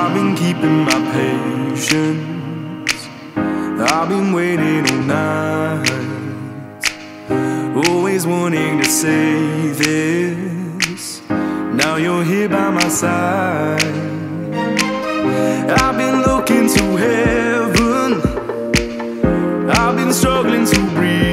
I've been keeping my patience, I've been waiting all night, always wanting to say this. Now you're here by my side. I've been looking to heaven, I've been struggling to breathe.